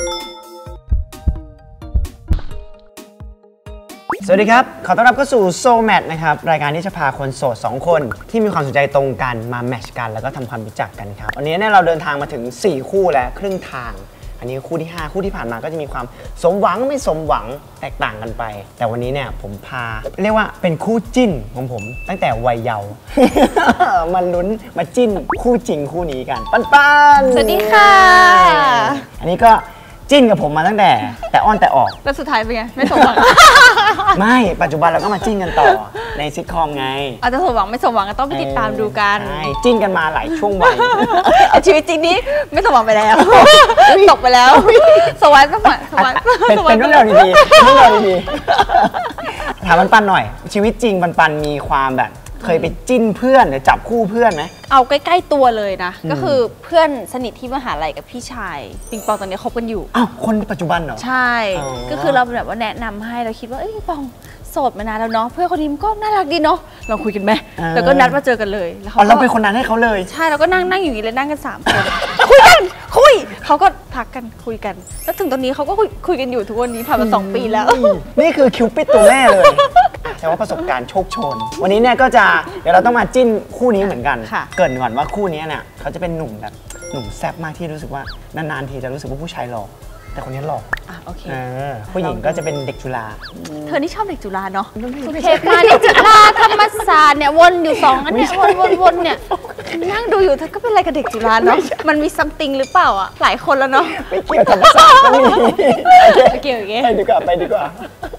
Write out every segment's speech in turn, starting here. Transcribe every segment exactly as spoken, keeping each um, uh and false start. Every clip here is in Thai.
สวัสดีครับขอต้อนรับเข้าสู่ Soul Match นะครับรายการที่จะพาคนโสดสองคนที่มีความสนใจตรงกันมาแมทช์กันแล้วก็ทำความรู้จักกันครับวันนี้เนี่ยเราเดินทางมาถึงสี่คู่แล้วครึ่งทางอันนี้คู่ที่ห้าคู่ที่ผ่านมาก็จะมีความสมหวังไม่สมหวังแตกต่างกันไปแต่วันนี้เนี่ยผมพาเรียกว่าเป็นคู่จิ้นของผมตั้งแต่วัยเยาว์ มาลุ้นมาจิ้นคู่จริงคู่นี้กันปันปันสวัสดีค่ะอันนี้ก็จิ้นกับผมมาตั้งแต่แต่อ้อนแต่ออกแล้วสุดท้ายเป็นไงไม่สมหวังไม่ปัจจุบันเราก็มาจิ้นกันต่อในซิทคอมไงอาจจะสมหวังไม่สมหวังก็ต้องไปติดตามดูกันใช่จิ้นกันมาหลายช่วงวัยชีวิตจริงนี้ไม่สมหวังไปแล้วตกไปแล้วสวรรค์สวรรค์สวรรค์เป็นเรื่องราวดีๆเรื่องราวดีๆถามปันปันหน่อยชีวิตจริงปันปันมีความแบบเคยไปจิ้นเพื่อนหรือจับคู่เพื่อนไหมเอาใกล้ๆตัวเลยนะก็คือเพื่อนสนิทที่มหาลัยกับพี่ชายปิงปองตอนนี้คบกันอยู่อ้าวคนปัจจุบันเหรอใช่ก็คือเราแบบว่าแนะนำให้เราคิดว่าเอ้ยปิงปองโสดมานานแล้วเนาะเพื่อนคนนี้ก็น่ารักดีเนาะลองคุยกันไหมแล้วก็นัดมาเจอกันเลยแล้วเราเป็นคนนั้นให้เขาเลยใช่เราก็นั่งนั่งอยู่นี่เลยนั่งกันสามคนคุยกันคุยเขาก็ทักกันคุยกันแล้วถึงตอนนี้เขาก็คุยคุยกันอยู่ทุกวันนี้ผ่านมาสองปีแล้วนี่คือคิวปิดตัวแม่เลยแต่ว่าประสบการณ์โชคโชนวันนี้เนี่ยก็จะเดี๋ยวเราต้องมาจิ้นคู่นี้เหมือนกันเกิดก่อนว่าคู่นี้เนี่ยเขาจะเป็นหนุ่มแบบหนุ่มแซ่บมากที่รู้สึกว่านานๆทีจะรู้สึกว่าผู้ชายหล่อแต่คนนี้หล่ออ่ะโอเคผู้หญิงก็จะเป็นเด็กจุฬาเธอนี่ชอบเด็กจุฬาเนาะสุเทพมาเด็กจุฬาธรรมศาสตร์เนี่ยวนอยู่สองอันเนี้ยวนวนวนเนี่ยนั่งดูอยู่เธอก็เป็นอะไรกับเด็กจุฬาเนาะมันมีซัมติงหรือเปล่าอ่ะหลายคนแล้วเนาะไม่เกี่ยวธรรมศาสตร์ก็มีไม่เกี่ยวอย่างเงี้ยไปดีกว่าไปดีกว่า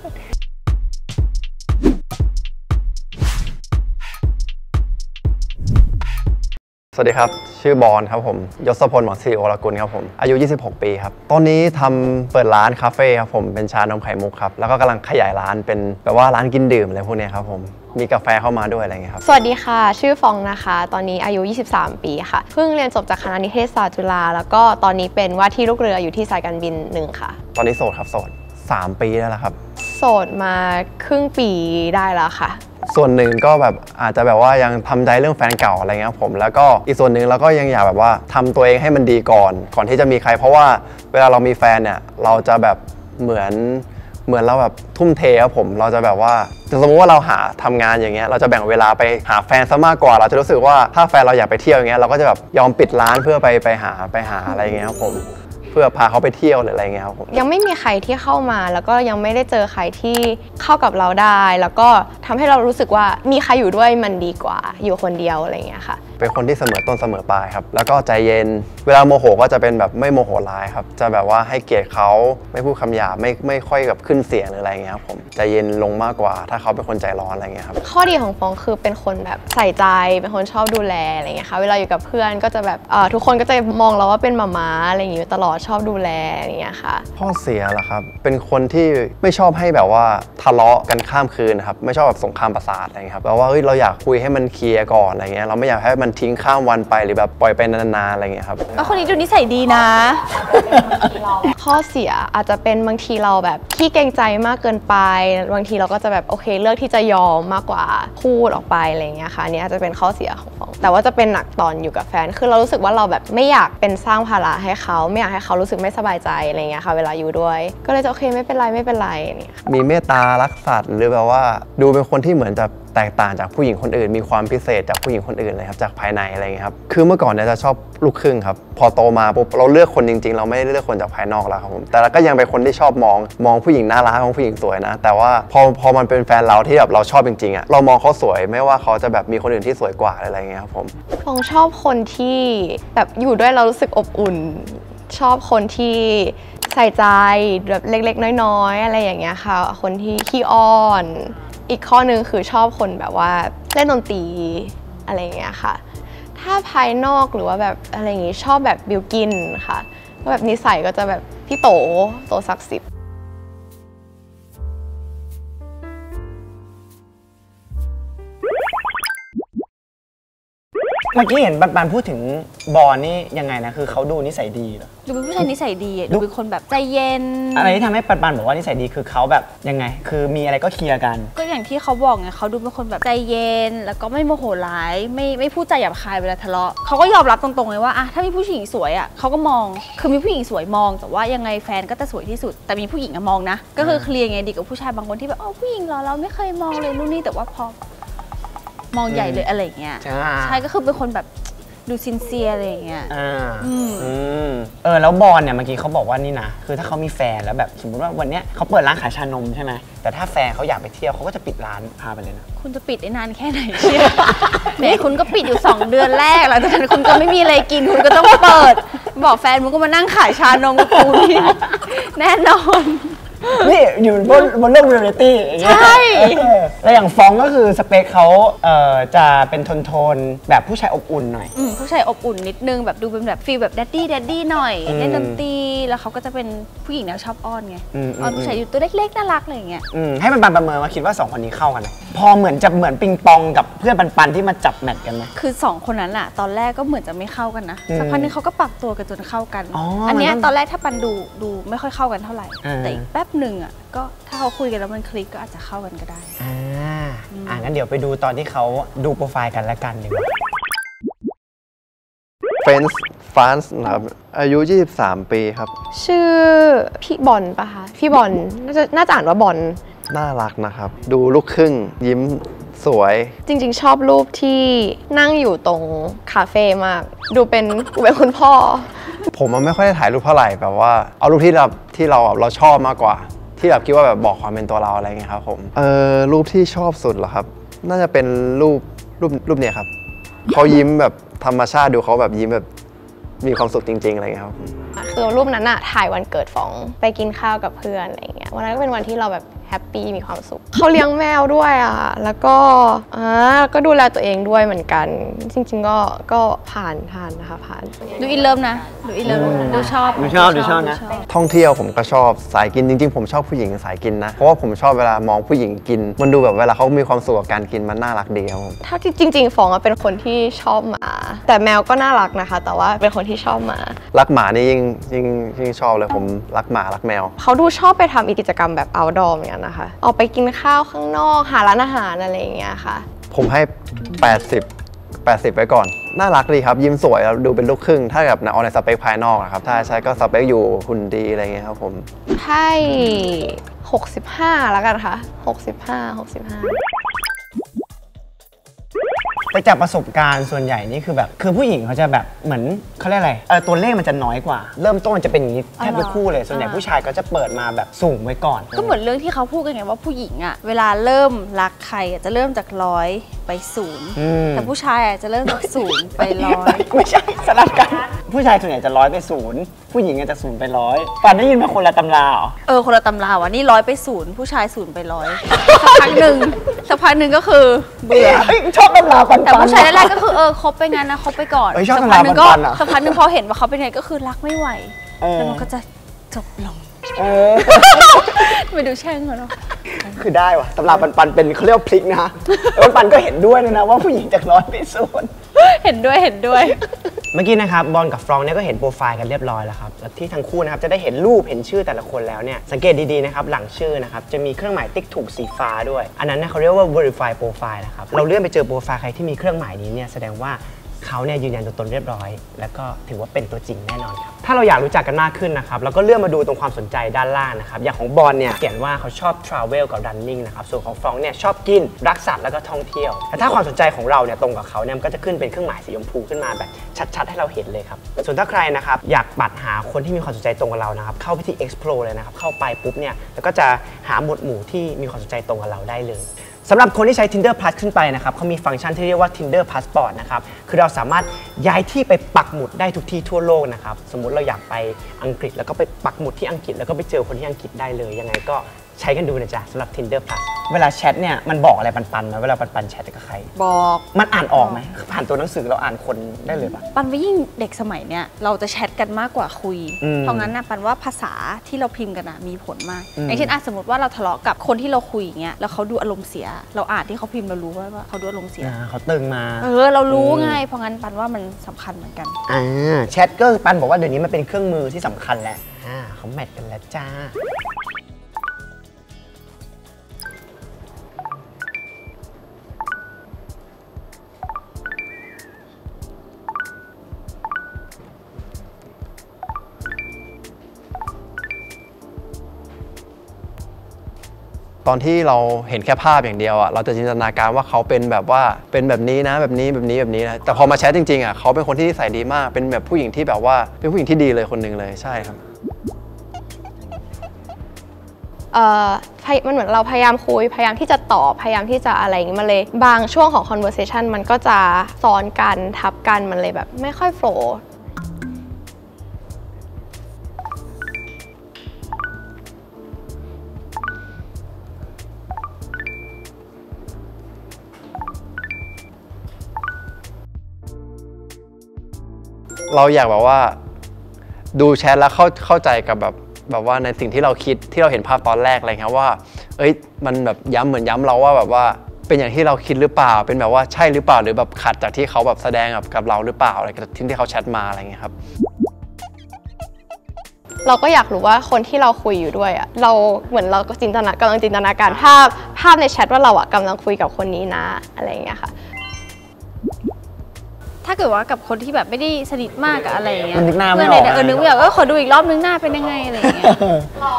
สวัสดีครับชื่อบอลครับผมยศพลหมอศิริโอรกุลครับผมอายุยี่สิบหกปีครับตอนนี้ทำเปิดร้านคาเฟ่ครับผมเป็นชานมไข่มุกครับแล้วก็กำลังขยายร้านเป็นแบบว่าร้านกินดื่มอะไรพวกนี้ครับผมมีกาแฟเข้ามาด้วยอะไรเงี้ยครับสวัสดีค่ะชื่อฟองนะคะตอนนี้อายุยี่สิบสามปีค่ะเพิ่งเรียนจบจากคณะนิเทศศาสตร์จุฬาแล้วก็ตอนนี้เป็นว่าที่ลูกเรืออยู่ที่สายการบินหนึ่งค่ะตอนนี้โสดครับโสดสามปีแล้วครับโสดมาครึ่งปีได้แล้วค่ะส่วนหนึ่งก็แบบอาจจะแบบว่ายังทำใจเรื่องแฟนเก่าอะไรเงี้ยผมแล้วก็อีกส่วนหนึ่งเราก็ยังอยากแบบว่าทำตัวเองให้มันดีก่อนก่อนที่จะมีใครเพราะว่าเวลาเรามีแฟนเนี่ยเราจะแบบเหมือนเหมือนเราแบบทุ่มเทครับผมเราจะแบบว่าสมมติว่าเราหาทำงานอย่างเงี้ยเราจะแบ่งเวลาไปหาแฟนซะมากกว่าเราจะรู้สึกว่าถ้าแฟนเราอยากไปเที่ยวอย่างเงี้ยเราก็จะแบบยอมปิดร้านเพื่อไปไปหาไปหาอะไรเงี้ยครับผมเพื่อพาเขาไปเที่ยวหรืออะไรเงี้ยครับผมยังไม่มีใครที่เข้ามาแล้วก็ยังไม่ได้เจอใครที่เข้ากับเราได้แล้วก็ทำให้เรารู้สึกว่ามีใครอยู่ด้วยมันดีกว่าอยู่คนเดียวอะไรเงี้ยค่ะเป็นคนที่เสมอต้นเสมอปลายครับแล้วก็ใจเย็นเวลาโมโหก็จะเป็นแบบไม่โมโหร้ายครับจะแบบว่าให้เกียรติเขาไม่พูดคำหยาบไม่ไม่ค่อยแบบขึ้นเสียงหรืออะไรเงี้ยครับผมใจเย็นลงมากกว่าถ้าเขาเป็นคนใจร้อนอะไรเงี้ยครับข้อดีของฟองคือเป็นคนแบบใส่ใจเป็นคนชอบดูแลอะไรเงี้ยค่ะเวลาอยู่กับเพื่อนก็จะแบบทุกคนก็จะมองเราว่าเป็นหม่าม้าอะไรอย่างเงี้ยตลอดชอบดูแลอย่างเงี้ยค่ะข้อเสียล่ะครับเป็นคนที่ไม่ชอบให้แบบว่าทะเลาะกันข้ามคืนนะครับไม่ชอบแบบสงครามประสาทอะไรเงี้ยครับแปลว่าเฮ้ยเราอยากคุยให้มันเคลียร์ก่อนอะไรเงี้ยเราไม่อยากให้มันทิ้งข้ามวันไปหรือแบบปล่อยไปนานๆอะไรเงี้ยครับแล้วคนนี้ดูนิสัยดีนะข้อเสียอาจจะเป็นบางทีเราแบบขี้เกรงใจมากเกินไปบางทีเราก็จะแบบโอเคเลือกที่จะยอมมากกว่าพูดออกไปอะไรเงี้ยค่ะนี่อาจจะเป็นข้อเสียของฟองแต่ว่าจะเป็นหนักตอนอยู่กับแฟนคือเรารู้สึกว่าเราแบบไม่อยากเป็นสร้างภาระให้เขาไม่อยากให้เขารู้สึกไม่สบายใจอะไรเงี้ยค่ะเวลาอยู่ด้วยก็เลยจะโอเคไม่เป็นไรไม่เป็นไรเนี่ยมีเมตตารักสัตว์หรือแบบว่าดูเป็นคนที่เหมือนจะแตกต่างจากผู้หญิงคนอื่นมีความพิเศษจากผู้หญิงคนอื่นเลยครับจากภายในอะไรเงี้ยครับคือเมื่อก่อนเนี่ยจะชอบลูกครึ่งครับพอโตมาปุ๊บเราเลือกคนจริงๆเราไม่ได้เลือกคนจากภายนอกแล้วครับผมแต่เราก็ยังเป็นคนที่ชอบมองมองผู้หญิงน่ารักมองผู้หญิงสวยนะแต่ว่าพอพอมันเป็นแฟนเราที่แบบเราชอบจริงๆอ่ะเรามองเขาสวยไม่ว่าเขาจะแบบมีคนอื่นที่สวยกว่าอะไรเงี้ยครับผมผมชอบคนที่แบบอยู่ด้วยเรารู้สึกอบอุ่นชอบคนที่ใส่ใจแบบเล็กๆน้อยๆอะไรอย่างเงี้ยค่ะคนที่ขี้อ้อนอีกข้อนึงคือชอบคนแบบว่าเล่นดนตรีอะไรอย่างเงี้ยค่ะถ้าภายนอกหรือว่าแบบอะไรอย่างงี้ชอบแบบบิวกินค่ะแบบนิสัยก็จะแบบพี่โตโตศักดิ์สิทธิ์เมื่อกี้เห็นปันๆพูดถึงบอลนี่ยังไงนะคือเขาดูนิสัยดีเหรอดูเป็นผู้ชายนิสัยดีอะดูเป็นคนแบบใจเย็นอะไรที่ทำให้ปันๆบอกว่านิสัยดีคือเขาแบบยังไง คือมีอะไรก็เคลียร์กันก็อย่างที่เขาบอกไงเขาดูเป็นคนแบบใจเย็นแล้วก็ไม่โมโหร้ายไม่ไม่พูดจาหยาบคายเวลาทะเลาะเขาก็ยอมรับตรงๆเลยว่าอะถ้ามีผู้หญิงสวยอะเขาก็มองคือมีผู้หญิงสวยมองแต่ว่ายังไงแฟนก็จะสวยที่สุดแต่มีผู้หญิงอะมองนะก็คือเคลียร์ไงดีกับผู้ชายบางคนที่แบบอ๋อผู้หญิงเหรอเราไม่เคยมองเลยนู่นนี่แต่ว่าพอมองใหญ่เลยอะไรอย่างเงี้ยใช่ใช่ก็คือเป็นคนแบบดูซินเซียอะไรอย่างเงี้ยอ่าอืมอืมเออแล้วบอลเนี่ยเมื่อกี้เขาบอกว่านี่นะคือถ้าเขามีแฟนแล้วแบบสมมติว่าวันเนี้ยเขาเปิดร้านขายชานมใช่ไหมแต่ถ้าแฟนเขาอยากไปเที่ยวเขาก็จะปิดร้านพาไปเลยนะคุณจะปิดได้นานแค่ไหนเชียว แหมคุณก็ปิดอยู่ สอง เดือนแรกหลังจากนั้นคุณก็ไม่มีอะไรกินคุณก็ต้องเปิด บอกแฟนมึงก็มานั่งขายชานมกับกูนี่ แน่นอนนี่อยู่บนบนเรื่องเรียลลิตี้อย่างเงี้ยใช่เออแล้วอย่างฟองก็คือสเปคเขาเอ่อจะเป็นโทนๆแบบผู้ชายอบอุ่นหน่อยอืมผู้ชายอบอุ่นนิดนึงแบบดูเป็นแบบฟีลแบบแดดดี้แดดดี้หน่อยอืมเล่นดนตรีแล้วเขาก็จะเป็นผู้หญิงแนวชอบอ้อนไงอืมอ้อนผู้ชายอยู่ตัวเล็กๆน่ารักอะไรอย่างเงี้ยอืมให้ปันๆประเมินว่าคิดว่าสองคนนี้เข้ากันไหมพอเหมือนจะเหมือนปิงปองกับเพื่อนปันๆที่มาจับแมทกันไหมคือสองคนนั้นอะตอนแรกก็เหมือนจะไม่เข้ากันนะอืมสักพักนึงเขาก็ปรับตัวกันจนเข้ากันอ๋ออัอันเนี้ยมันต้องตอนแรกถ้าปันดูดูไม่ค่อยเข้ากันเท่าไหร่อ่าแต่อีกแป๊บหนึ่งอะก็ถ้าเขาคุยกันแล้วมันคลิกก็อาจจะเข้ากันก็ได้อ่าอ่างั้นเดี๋ยวไปดูตอนที่เขาดูโปรไฟล์กันแล้วกันดีกว่าเฟนส์ฟรานซ์นะครับอายุ ยี่สิบสาม ปีครับชื่อพี่บอลปะคะพี่บอลน่าจะน่าจะอ่านว่าบอลน่ารักนะครับ ดูลูกครึ่งยิ้มสวยจริงๆ ชอบรูปที่นั่งอยู่ตรงคาเฟ่มาก ดูเป็นดูเป็นคุณพ่อผมมันไม่ค่อยได้ถ่ายรูปเท่าไหร่แบบว่าเอารูปที่เราที่เราแบบเราชอบมากกว่า ที่แบบคิดว่าแบบบอกความเป็นตัวเราอะไรเงี้ยครับผมเออรูปที่ชอบสุดเหรอครับ น่าจะเป็นรูปรูปรูปเนี้ยครับเขายิ้มแบบธรรมชาติดูเขาแบบยิ้มแบบมีความสุขจริงๆอะไรเงี้ยครับคือรูปนั้นอะถ่ายวันเกิดฟองไปกินข้าวกับเพื่อนอะไรเงี้ยวันนั้นก็เป็นวันที่เราแบบแฮปปี้มีความสุขเขาเลี้ยงแมวด้วยอะแล้วก็อ่าก็ดูแลตัวเองด้วยเหมือนกัน จริงๆก็ก็ผ่านผ่านนะคะผ่านดูอินเลิฟนะดูอินเลิฟดูชอบดูชอบดูชอบนะท่องเที่ยวผมก็ชอบสายกินจริงๆผมชอบผู้หญิงสายกินนะเพราะว่าผมชอบเวลามองผู้หญิงกิน มันดูแบบเวลาเขามีความสุขกับการกินมันน่ารักดีครับผมเท่าที่จริงๆฟองอะเป็นคนที่ชอบหมา แต่แมวก็น่ารักนะคะ แต่ว่าเป็นคนที่ชอบหมารักหมานี่ยิ่งยิ่งยิ่งชอบเลยผมรักหมารักแมวเขาดูชอบไปทำกิจกรรมแบบ outdoor เหมือนกันนะคะออกไปกินข้าวข้างนอกหาร้านอาหารอะไรอย่างเงี้ยค่ะผมให้ แปดสิบ แปดสิบ ไว้ก่อน น่ารักดีครับ ยิ้มสวยแล้วดูเป็นลูกครึ่ง ถ้าแบบเอาในสเปคภายนอกอะครับ ถ้าใช้ก็สเปคอยู่หุ่นดีอะไรเงี้ยครับผมให้หกสิบห้าแล้วกันค่ะหกสิบห้า หกสิบห้าแต่จากประสบการณ์ส่วนใหญ่นี่คือแบบคือผู้หญิงเขาจะแบบเหมือนเขาเรียกอะไรเออตัวเลขมันจะน้อยกว่า เริ่มต้นมันจะเป็นอย่างนี้แทบทุกคู่เลยส่วนใหญ่ผู้ชายก็จะเปิดมาแบบสูงไว้ก่อนก็เหมือนเรื่องที่เขาพูดกันไงว่าผู้หญิงอะเวลาเริ่มรักใครอะจะเริ่มจากร้อยไปศูนย์อืมแต่ผู้ชายอะจะเริ่มจากศูนย์ไปร้อยไม่ใช่สลับกัน ผู้ชายส่วนใหญ่จะร้อยไปศูนย์ผู้หญิงอาจจะศูนย์ไปร้อยป่านได้ยินมาคนละตำราเหรอเออคนละตำราวะนี่ร้อยไปศูนย์ผู้ชายศูนย์ไปร้อยสักพักหนึ่งสักพักหนึ่งก็คือเบื่อเฮ้ยชอบตำราปันๆแต่ผู้ชายแรกๆก็คือเออคบไปงั้นนะคบไปก่อนเอ้ยชอบสักพักหนึ่งก็ตำราปันๆอะสักพักหนึ่งพอเห็นว่าเขาเป็นไงก็คือรักไม่ไหวเออแล้วมันก็จะจบลงเออไปดูแช่งเขาเนาะคือได้ว่ะตำราปันๆเป็นเขาเรียกว่าพลิกนะแล้วปันๆก็เห็นด้วยนะนะว่าผู้หญิงจากร้อยไปศูนย์เห็นด้วยเห็นด้วยเมื่อกี้นะครับบอลกับฟรองก์เนี่ยก็เห็นโปรไฟล์กันเรียบร้อยแล้วครับแล้วที่ทั้งคู่นะครับจะได้เห็นรูปเห็นชื่อแต่ละคนแล้วเนี่ยสังเกตดีๆนะครับหลังชื่อนะครับจะมีเครื่องหมายติ๊กถูกสีฟ้าด้วย อันนั้นนะเขาเรียกว่า verify profile นะครับเราเลื่อนไปเจอโปรไฟล์ใครที่มีเครื่องหมายนี้เนี่ยแสดงว่าเขาเนี่ยยืนยันตัวตนเรียบร้อย แล้วก็ถือว่าเป็นตัวจริงแน่นอนครับถ้าเราอยากรู้จักกันมากขึ้นนะครับเราก็เลื่อนมาดูตรงความสนใจด้านล่างนะครับอย่างของบอลเนี่ยเขียนว่าเขาชอบ travel กับ running นะครับส่วนของฟรองก์เนี่ยชอบกินรักสัตว์แล้วก็ท่องเที่ยวแต่ถ้าความสนใจของเราเนี่ยตรงกับเขาเนี่ยมันก็จะขึ้นเป็นเครื่องหมายสีชมพูขึ้นมาแบบชัดๆให้เราเห็นเลยครับส่วนถ้าใครนะครับอยากปัดหาคนที่มีความสนใจตรงกับเรานะครับเข้าไปที่ explore เลยนะครับเข้าไปปุ๊บเนี่ยแล้วก็จะหาหมวดหมู่ที่มีความสนใจตรงกับเราได้เลยสำหรับคนที่ใช้ Tinder Plus ขึ้นไปนะครับเขามีฟังก์ชันที่เรียกว่า Tinder Passport นะครับคือเราสามารถย้ายที่ไปปักหมุดได้ทุกที่ทั่วโลกนะครับสมมุติเราอยากไปอังกฤษแล้วก็ไปปักหมุดที่อังกฤษแล้วก็ไปเจอคนที่อังกฤษได้เลยยังไงก็ใช้กันดูนะจ๊ะสำหรับ Tinder Plus เวลาแชทเนี่ยมันบอกอะไรปันๆนะเวลาปันๆแชทกับใครบอกมันอ่านออกไหมผ่านตัวหนังสือเราอ่านคนได้เลยปะปันว่ายิ่งเด็กสมัยเนี้ยเราจะแชทกันมากกว่าคุย เพราะงั้นนะปันว่าภาษาที่เราพิมพ์กันนะมีผลมากอย่างเช่นสมมติว่าเราทะเลาะกับคนที่เราคุยอย่างเงี้ยแล้วเขาดูอารมณ์เสียเราอ่านที่เขาพิมพ์เรารู้ว่าเขาดูอารมณ์เสียเขาตึงมาเออเรารู้ไงเพราะงั้นปันว่ามันสำคัญเหมือนกันอ่าแชทก็ปันบอกว่าเดี๋ยวนี้มันเป็นเครื่องมือที่สำคัญแหละอ่าเขาแมทกันแล้วจ้าตอนที่เราเห็นแค่ภาพอย่างเดียวอ่ะเราจะจินตนาการว่าเขาเป็นแบบว่าเป็นแบบนี้นะแบบนี้แบบนี้แบบนี้นะแต่พอมาแชทจริงๆอ่ะเขาเป็นคนที่นิสัยดีมากเป็นแบบผู้หญิงที่แบบว่าเป็นผู้หญิงที่ดีเลยคนหนึ่งเลยใช่ครับเอ่อมันเหมือนเราพยายามคุยพยายามที่จะตอบพยายามที่จะอะไรอย่างนี้มาเลยบางช่วงของ conversation มันก็จะซ้อนกันทับกันมันเลยแบบไม่ค่อยโฟล์เราอยากแบบว่าดูแชทแล้วเข้าเข้าใจกับแบบแบบว่าในสิ่งที่เราคิดที่เราเห็นภาพตอนแรกอะไรเงี้ยว่าเอ้ยมันแบบย้ำเหมือนย้ำเราว่าแบบว่าเป็นอย่างที่เราคิดหรือเปล่าเป็นแบบว่าใช่หรือเปล่าหรือแบบขัดจากที่เขาแบบแสดงกับกับเราหรือเปล่าอะไรกับที่ที่เขาแชทมาอะไรเงี้ยครับเราก็อยากรู้ว่าคนที่เราคุยอยู่ด้วยอ่ะเราเหมือนเราก็จินตนากำลังจินตนาการภาพภาพในแชทว่าเราอ่ะกำลังคุยกับคนนี้นะอะไรเงี้ยค่ะถ้าเกิดว่ากับคนที่แบบไม่ได้สนิทมากกับอะไรอย่างเงี้ยนึกหน้าไม่ออกเออนึกไม่ออกก็ขอดูอีกรอบนึงหน้าเป็นยังไงอะไรอย่างเงี้ยเรา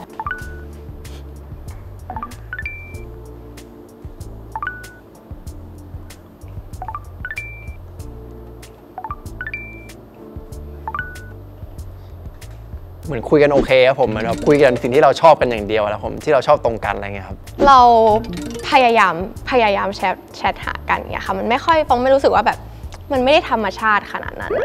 เหมือนคุยกันโอเคครับผมเหมือนแบบคุยกันสิ่งที่เราชอบกันอย่างเดียวแล้วผมที่เราชอบตรงกันอะไรเงี้ยครับเราพยายามพยายามแชทแชทหากันเนี่ยค่ะมันไม่ค่อยฟองไม่รู้สึกว่าแบบมันไม่ได้ธรรมชาติขนาดนั้น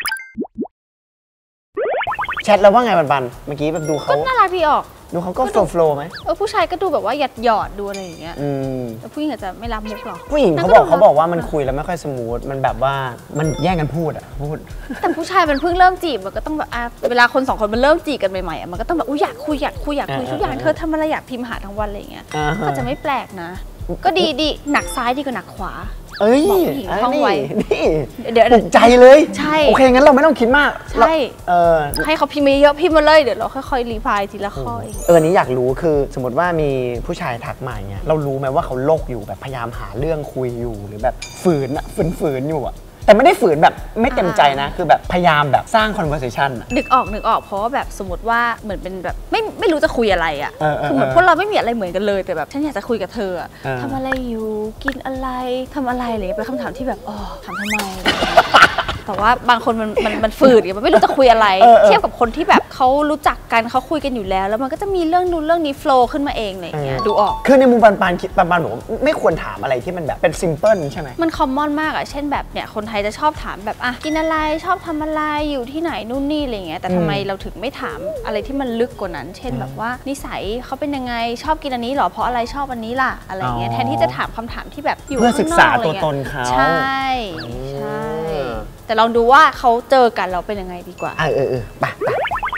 แชทเราว่าไงบันๆเมื่อกี้แบบดูเขาก็น่ารักดีออกดูเขาก็โฟล์โฟล์ไหมเออผู้ชายก็ดูแบบว่าหยัดหยอดดูอะไรอย่างเงี้ยแต่ผู้หญิงอาจจะไม่รับมุกหรอผู้หญิงเขาบอกเขาบอกว่ามันคุยแล้วไม่ค่อยสมูทมันแบบว่ามันแย่งกันพูดอะพูดแต่ผู้ชายมันเพิ่งเริ่มจีบมันก็ต้องแบบเวลาคนสองคนมันเริ่มจีบกันใหม่ๆมันก็ต้องแบบอุ้ยอยากคุยอยากคุยอยากคุยทุกอย่างเธอทำอะไรอยากพิมพ์หาทั้งวันอะไรอย่างเงี้ยก็จะไม่แปลกนะก็ดีดีหนักซ้ายดีกว่าหนักขวาเอ้ยผู้หญิงท่องไว้นี่เดี๋ยวใจเลยใช่โอเคงั้นเราไม่ต้องคิดมากใช่เออให้เขาพิมพ์เยอะพิมพ์มาเลยเดี๋ยวเราค่อยๆรีพลายทีละข้อเองเออนี้อยากรู้คือสมมติว่ามีผู้ชายทักมาอย่างเงี้ยเรารู้ไหมว่าเขาโลกอยู่แบบพยายามหาเรื่องคุยอยู่หรือแบบฝืนอะฝืนๆอยู่อะแต่ไม่ได้ฝืนแบบไม่เต็มใจนะคือแบบพยายามแบบสร้าง conversation อะนึกออกนึกออกเพราะว่าแบบสมมติว่าเหมือนเป็นแบบไม่ไม่รู้จะคุยอะไรอะคือเหมือนพวกเราไม่มีอะไรเหมือนกันเลยแต่แบบฉันอยากจะคุยกับเธอทำอะไรอยู่กินอะไรทำอะไรเลยเป็นคำถามที่แบบอ๋อถามทำไมแต่ว่าบางคนมันมันมันฝืดอย่างมันไม่รู้จะคุยอะไรเทียบกับคนที่แบบเขารู้จักกันเขาคุยกันอยู่แล้วแล้วมันก็จะมีเรื่องนู้นเรื่องนี้โฟล์ขึ้นมาเองอะไรอย่างเงี้ยดูออกคือในมุมปันปันคิดปันปันบอกไม่ควรถามอะไรที่มันแบบเป็นซิมเพิลใช่ไหมมันคอมมอนมากอะเช่นแบบเนี่ยคนไทยจะชอบถามแบบอ่ะกินอะไรชอบทำอะไรอยู่ที่ไหนนู่นนี่อะไรเงี้ยแต่ทำไมเราถึงไม่ถามอะไรที่มันลึกกว่านั้น เช่นแบบว่านิสัยเขาเป็นยังไงชอบกินอันนี้หรอเพราะอะไรชอบอันนี้ล่ะอะไรเงี้ยแทนที่จะถามคำถามที่แบบอยู่เพื่อศึกษาตัวตนเขาใช่ใช่แต่ลองดูว่าเขาเจอกันเราเป็นยังไงดีกว่าเออเออเออไปไป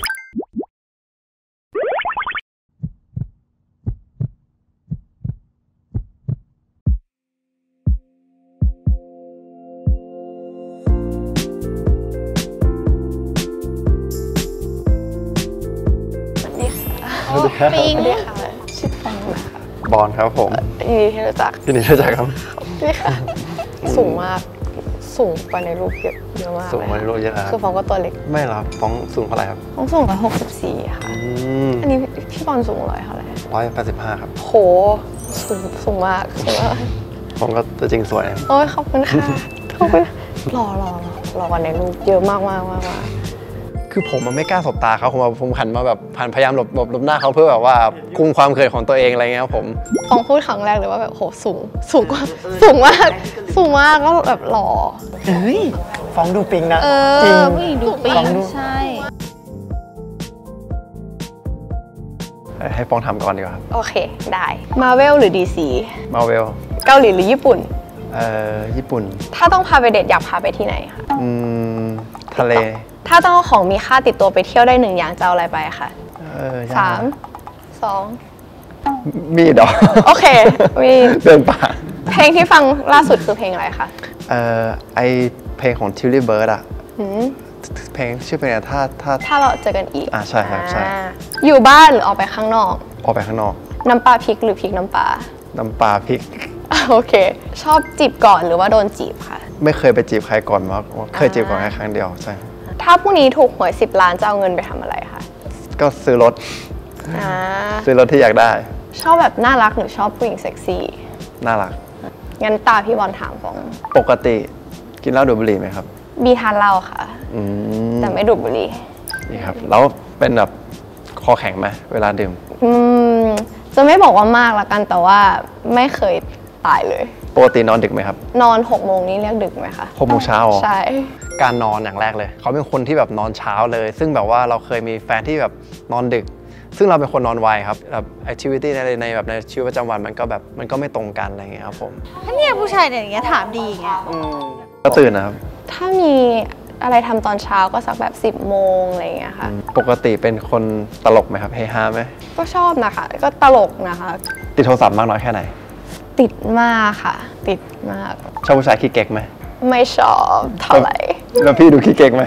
ปิงค่ะชื่อฟองค่ะบอลครับผมยินดีที่รู้จักยินดีที่รู้จักครับนี่ค่ะสูงมากสูงกว่าในรูปเยอะมากสูงกว่าในรูปเยอะคือฟองก็ตัวเล็กไม่หรอฟองสูงเท่าไหร่ครับฟองสูงร้อยหกสิบสี่ค่ะอันนี้พี่บอลสูงร้อยเท่าไหร่ร้อยแปดสิบห้าครับโหสูงสูงมากสูงมากฟองก็ตัวจริงสวยโอ้ยขอบคุณค่ะขอบคุณหล่อหล่อหล่อกว่าในรูปเยอะมากมากมากมากคือผมมันไม่กล้าสบตาเขาผมผมหันมาแบบผ่านพยายามหลบหลบหลบหน้าเขาเพื่อแบบว่าคุมความเขินของตัวเองอะไรเงี้ยครับผมฟองพูดครั้งแรกเลยว่าแบบโหสูงสูงกว่าสูงมากสูงมากก็แบบหล่อเฮ้ยฟองดูปิงนะจริงผู้หญิงดูปิงใช่เให้ฟองทำก่อนดีกว่าครับโอเคได้ Marvel หรือ ดี ซีมาเวลเกาหลีหรือญี่ปุ่นเอ่อญี่ปุ่นถ้าต้องพาไปเดทอยากพาไปที่ไหนคะอืมทะเลถ้าต้องเอาของมีค่าติดตัวไปเที่ยวได้หนึ่งอย่างจะเอาอะไรไปคะเออยกสามสองมีดอกโอเคมีเดินป่าเพลงที่ฟังล่าสุดคือเพลงอะไรคะเอ่อไอเพลงของ Tilly Bird อะหืมเพลงชื่อเพลงอะไรถ้าถ้าถ้าเราเจอกันอีกอ่าใช่ครับใช่อ่าอยู่บ้านหรือออกไปข้างนอกออกไปข้างนอกน้ำปลาพริกหรือพริกน้ำปลาน้ำปลาพริกโอเค ชอบจีบก่อนหรือว่าโดนจีบคะไม่เคยไปจีบใครก่อนมาเคยจีบก่อนแค่ครั้งเดียวใช่ถ้าพรุ่งนี้ถูกหวยสิบล้านจะเอาเงินไปทำอะไรคะก็ซื้อรถอ่าซื้อรถที่อยากได้ชอบแบบน่ารักหรือชอบผู้หญิงเซ็กซี่น่ารักงั้นตาพี่บอลถามฟองปกติกินเหล้าดูดบุหรี่ไหมครับบีทานเหล้าค่ะอืมแต่ไม่ดูดบุหรี่นี่ครับ แล้วเป็นแบบคอแข็งไหมเวลาดื่มอืมจะไม่บอกว่ามากละกันแต่ว่าไม่เคยตายเลยปกตินอนดึกไหมครับนอนหกโมงนี้เรียกดึกไหมคะหกโมงเช้าเหรอใช่การนอนอย่างแรกเลย เขาเป็นคนที่แบบนอนเช้าเลย ซึ่งแบบว่าเราเคยมีแฟนที่แบบนอนดึก ซึ่งเราเป็นคนนอนไวครับแบบแอคทิวิตี้ในในแบบในชีวิตประจำวันมันก็แบบมันก็ไม่ตรงกันอะไรเงี้ยครับผมถ้าเนี่ยผู้ชายเนี่ยอย่างเงี้ยถามดีอย่างเงี้ยก็ตื่นนะครับถ้ามีอะไรทำตอนเช้าก็สักแบบสิบโมงอะไรอย่างเงี้ยค่ะปกติเป็นคนตลกไหมครับเฮฮาไหมก็ชอบนะคะ ก็ตลกนะคะติดโทรศัพท์มากน้อยแค่ไหนติดมากค่ะ ติดมากชอบผู้ชายขี้เก๊กไหมไม่ชอบเท่าไหร่แล้วพี่ดูขี้เก๊กไหม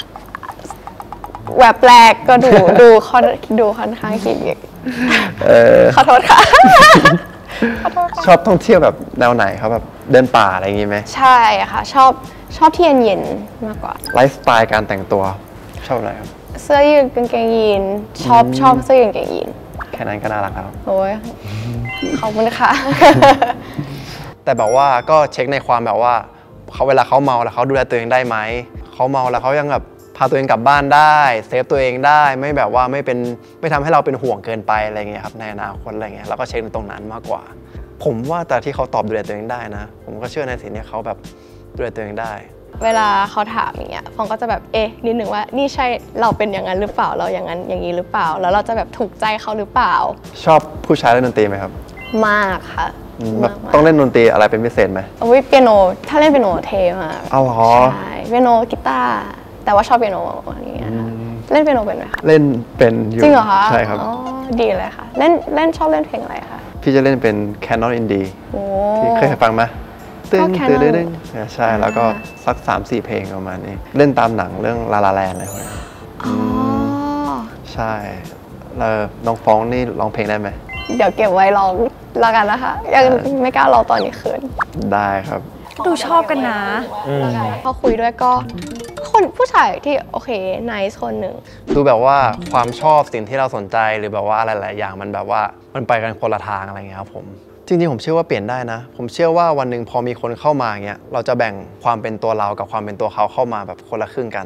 แวบแรกก็ดู ดูค่อนดูค่อนข้างขี้เกียจเออขอโทษค่ะ ขอโทษค่ะชอบท่องเที่ยวแบบแนวไหนครับแบบเดินป่าอะไรอย่างงี้ไหมใช่ค่ะ ชอบชอบที่เย็นๆมากกว่าไลฟ์สไตล์การแต่งตัวชอบอะไรครับเสื้อยืดกางเกงยีนชอบชอบเสื้อยืดกางเกงยีนแค่นั้นก็น่ารักแล้วโอ้ยขอบคุณค่ะแต่แบบว่าก็เช็คในความแบบว่าเขาเวลาเขาเมาแล้วเขาดูแลตัวเองได้ไหมเขาเมาแล้วเขายังแบบพาตัวเองกลับบ้านได้เซฟตัวเองได้ไม่แบบว่าไม่เป็นไม่ทำให้เราเป็นห่วงเกินไปอะไรเงี้ยครับในอนาคตอะไรเงี้ยเราก็เช็คในตรงนั้นมากกว่า ผมว่าแต่ที่เขาตอบดูแลตัวเองได้นะ ผมก็เชื่อในสิ่งที่เขาแบบดูแลตัวเองได้เวลาเขาถามอย่างเงี้ยฟองก็จะแบบเอ๊ะนิดหนึ่งว่านี่ใช่เราเป็นอย่างนั้นหรือเปล่าเราอย่างนั้นอย่างนี้หรือเปล่า แล้วเราจะแบบถูกใจเขาหรือเปล่าชอบผู้ชายเล่นดนตรีไหมครับมากค่ะอืมแบบมากๆต้องเล่นดนตรีอะไรเป็นพิเศษไหมอุ้ยเปียโนถ้าเล่นเปียโนเท่มากอ้าวเหรอใช่เปียโนกีตาร์แต่ว่าชอบเปียโนอะไรอย่างเงี้ยค่ะเล่นเปียโนเป็นไหมคะเล่นเป็นอยู่จริงเหรอคะใช่ครับอ๋อดีเลยค่ะ เล่นเล่นชอบเล่นเพลงอะไรคะพี่จะเล่นเป็น Canon Indie โอ้ที่เคยฟังไหมตึ้ง Canon ตึ้งตึ้งใช่แล้วก็สัก สามสี่ เพลงประมาณนี้ เล่นตามหนังเรื่องลาลาแลนอะไรพวกนี้อ๋อใช่แล้วน้องฟ้องนี่ร้องเพลงได้ไหมเดี๋ยวเก็บไว้ลองแล้วกันนะคะ ยังไม่กล้าลองตอนนี้เขินได้ครับดูชอบกันนะพอคุยด้วยก็คนผู้ชายที่โอเคไนซ์คนหนึ่งดูแบบว่าความชอบสิ่งที่เราสนใจหรือแบบว่าอะไรหลายอย่างมันแบบว่ามันไปกันคนละทางอะไรเงี้ยครับผมจริงๆผมเชื่อว่าเปลี่ยนได้นะ ผมเชื่อว่าวันหนึ่งพอมีคนเข้ามาเงี้ยเราจะแบ่งความเป็นตัวเรากับความเป็นตัวเขาเข้ามาแบบคนละครึ่งกัน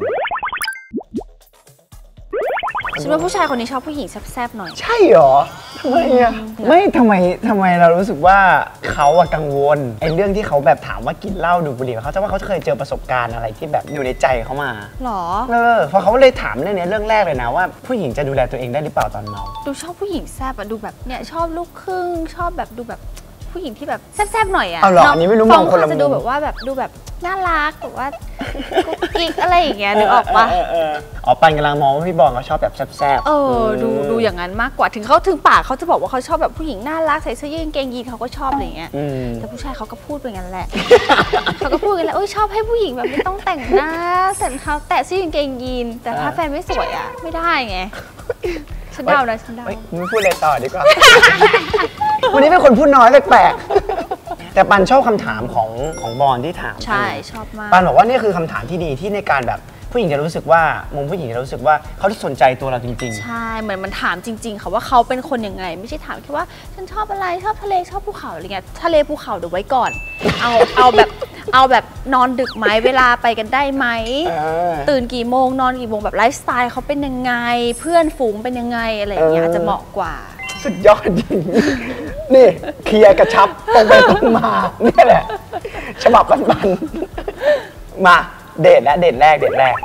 ฉันว่าผู้ชายคนนี้ชอบผู้หญิงแซ่บๆหน่อยใช่เหรอทำไมอ่ะไม่ทำไมทำไมเรารู้สึกว่าเขาอะกังวลไอ้เรื่องที่เขาแบบถามว่ากินเหล้าดูดบุหรี่เขาจะว่าเขาเคยเจอประสบการณ์อะไรที่แบบอยู่ในใจเขามาหรอเออเพราะเขาเลยถามเรื่องนี้เรื่องแรกเลยนะว่าผู้หญิงจะดูแลตัวเองได้หรือเปล่าตอนเมาดูชอบผู้หญิงแซ่บอะดูแบบเนี่ยชอบลูกครึ่งชอบแบบดูแบบผู้หญิงที่แบบแซ่บๆหน่อยอะเอาเหรออันนี้ไม่รู้มองคนละมุมจะดูแบบว่าแบบดูแบบน่ารักแบบว่ากุ๊กกิ๊กอะไรอย่างเงี้ยนึกออกปะเออเอออ๋อปันกำลังมองว่าพี่บอลเขาชอบแบบแซ่บๆเออดูดูอย่างนั้นมากกว่าถึงเขาถึงปากเขาจะบอกว่าเขาชอบแบบผู้หญิงน่ารักใส่เสื้อยืดกางเกงยีนเขาก็ชอบอะไรอย่างเงี้ยอืมแต่ผู้ชายเขาก็พูดไปงั้นแหละ เขาก็พูดกันแหละโอ้ยชอบให้ผู้หญิงแบบไม่ต้องแต่งหน้าใส่รองเท้าแตะเสื้อกางเกงยีนแต่ถ้าแฟนไม่สวยอะไม่ได้ไงฉันเดานะฉันเดาเฮ้ยไม่พูดเลยต่อดีกว่า วันนี้เป็นคนพูดน้อยแปลกๆแต่ปันชอบคำถามของของบอลที่ถามใช่ชอบมากปันบอกว่านี่คือคำถามที่ดีที่ในการแบบผู้หญิงจะรู้สึกว่ามุมผู้หญิงจะรู้สึกว่าเขาสนใจตัวเราจริงใช่เหมือนมันถามจริง ๆค่ะว่าเขาเป็นคนยังไง ไม่ใช่ถามแค่ว่าฉันชอบอะไรชอบทะเลชอบภูเขาอะไรเงี้ยทะเลภูเขาเดี๋ยวไว้ก่อน เอาเอาแบบเอาแบบนอนดึกไหมเวลาไปกันได้ไหมๆเออตื่นกี่โมงนอนกี่โมงแบบไลฟ์สไตล์เขาเป็นยังไง เพื่อนฝูงเป็นยังไงอะไรอย่างเงี้ยเออจะเหมาะกว่าสุดยอดจริง นี่เคลียร์กระชับตรงไปตรงมาเนี่ยแหละฉบับปันๆมาเดทและเดทแรกเดทแรก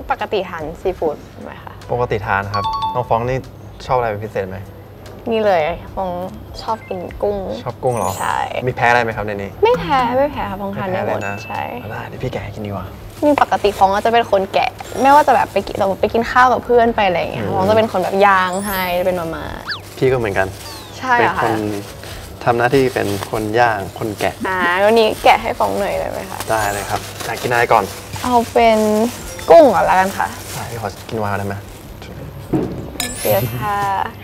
ปกติทานซีฟู้ดไหมคะปกติทานครับน้องฟ้องนี่ชอบอะไรเป็นพิเศษไหมนี่เลยฟองชอบกินกุ้งชอบกุ้งเหรอใช่มีแพ้อะไรไหมครับในนี้ไม่แพ้ไม่แพ้ค่ะฟองทานไม่ได้แพ้หมเลยดนะใช่เอาได้เดี๋ยวพี่แกะให้กินดีกว่านี่ปกติฟองก็จะเป็นคนแกะ ไม่ว่าจะแบบไปกินเราไปกินข้าวกับเพื่อนไปอะไรอย่างเงี้ยฟองจะเป็นคนแบบย่างให้เป็นมาม่าพี่ก็เหมือนกันใช่เป็นอะคค่ะนทำหน้าที่เป็นคนย่างคนแกะอ่าวันนี้แกะให้ฟองหน่อยได้ไหมคะได้เลยครับอยากกินอะไรก่อนเอาเป็นกุ้งก่อนละกันค่ะได้พี่ขอกินวายได้ไหมเดี๋ยวค่ะ